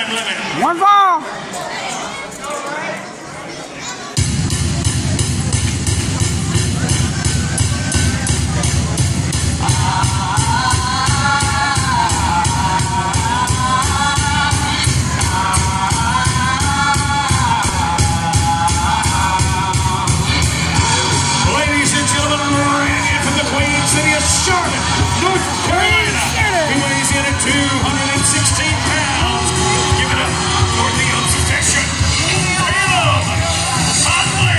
time limit. One fall. Ladies and gentlemen, right in from the Queen City of Charlotte, North Carolina. He weighs in at 216 pounds. Give it up for the obsession, Caleb Conley.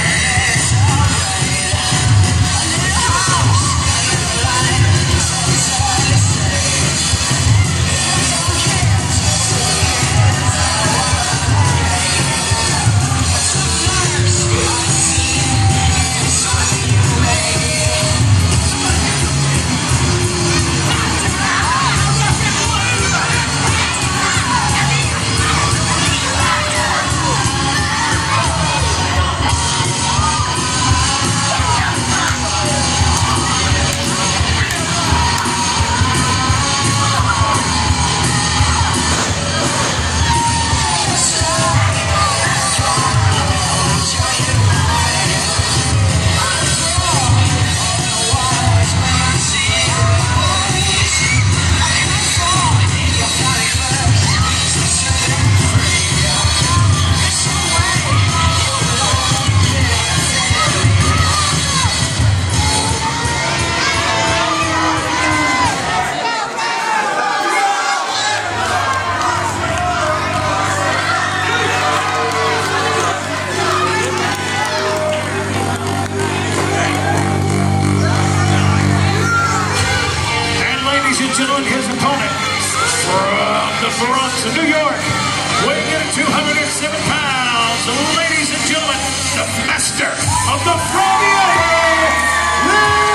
His opponent from the Bronx of New York, weighing in at 207 pounds, ladies and gentlemen, the master of the Froggy Elbow,